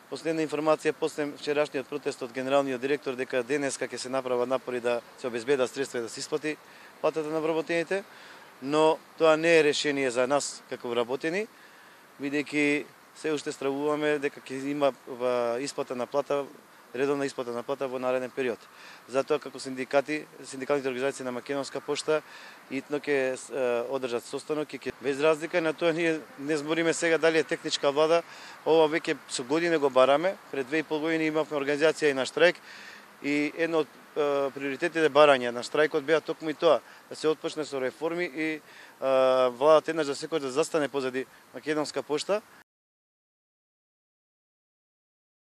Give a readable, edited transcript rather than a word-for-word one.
Последна информација после вчерашниот протест од генералниот директор дека денеска ќе се направат напори да се обезбедат средства и да се исплати платата на вработените, но тоа не е решение за нас како вработени, бидејќи се уште стравуваме дека ќе има исплата на плата, редовна исплата на плата во нареден период. Затоа како синдикалните организации на Македонска пошта итно ќе одржат состанок и без разлика на тоа ние не збориме сега дали е техничка влада, ова веќе со години го бараме. Пред 2,5 години имавме организација и на штрајк и едно од приоритетите барање на штрајкот беа токму и тоа, да се отпочне со реформи и владата еднаш за секој да застане позади Македонска пошта.